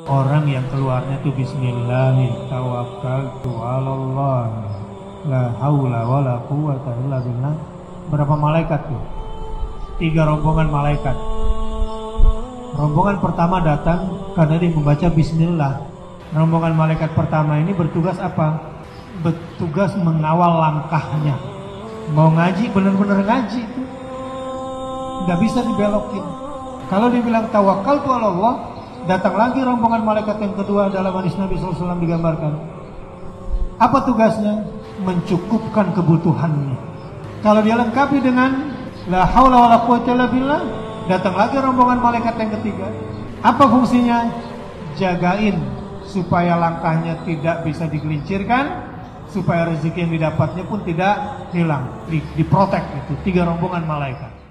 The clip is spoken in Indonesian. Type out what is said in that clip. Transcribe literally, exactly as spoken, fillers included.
Orang yang keluarnya tuh bismillahi tawakkaltu 'alallah la haula wala quwwata illa billah. Berapa malaikat tuh? Tiga rombongan malaikat. Rombongan pertama datang karena dia membaca bismillah. Rombongan malaikat pertama ini bertugas apa? Bertugas mengawal langkahnya. Mau ngaji benar-benar ngaji itu, nggak bisa dibelokin. Kalau dibilang tawakkaltu 'alallah, datang lagi rombongan malaikat yang kedua. Dalam hadis Nabi shallallahu alaihi wasallam digambarkan, apa tugasnya? Mencukupkan kebutuhannya. Kalau dia lengkapi dengan la haula wala quwwata illa billah, datang lagi rombongan malaikat yang ketiga. Apa fungsinya? Jagain supaya langkahnya tidak bisa digelincirkan, supaya rezeki yang didapatnya pun tidak hilang, diprotek. Itu tiga rombongan malaikat.